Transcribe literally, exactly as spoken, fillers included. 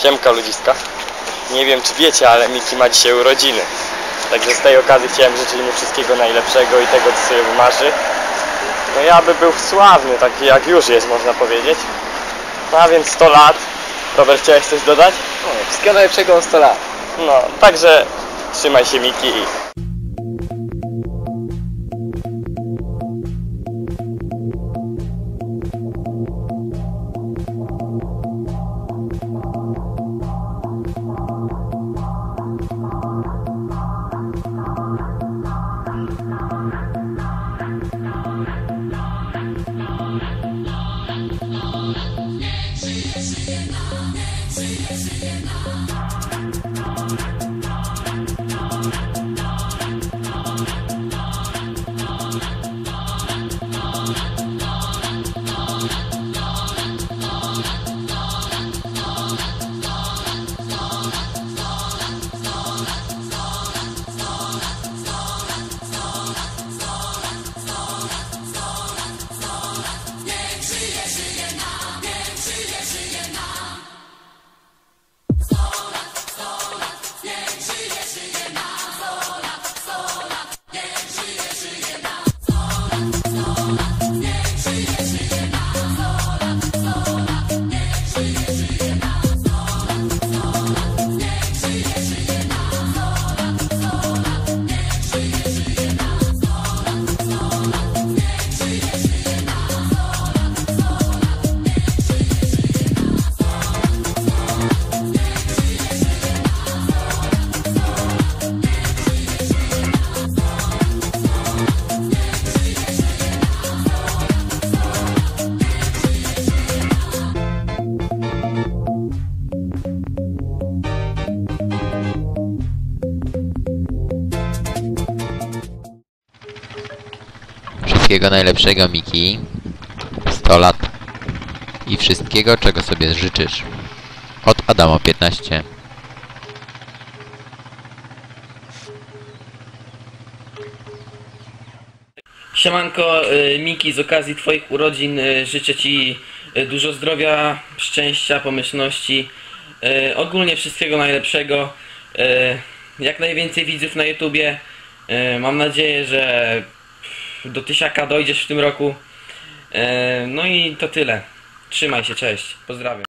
Siemka ludziska. Nie wiem czy wiecie, ale Miki ma dzisiaj urodziny. Także z tej okazji chciałem życzyć mu wszystkiego najlepszego i tego co sobie wymarzy. No ja by był sławny, taki jak już jest można powiedzieć. No a więc sto lat. Robert, chciałeś coś dodać? No, wszystkiego najlepszego o sto lat. No, także trzymaj się Miki i... Wszystkiego najlepszego Miki, sto lat i wszystkiego czego sobie życzysz. Od Adamo piętnaście. Siemanko, Miki, z okazji Twoich urodzin życzę Ci dużo zdrowia, szczęścia, pomyślności, ogólnie wszystkiego najlepszego, jak najwięcej widzów na YouTubie. Mam nadzieję, że do tysiaka dojdziesz w tym roku. No i to tyle. Trzymaj się, cześć, pozdrawiam.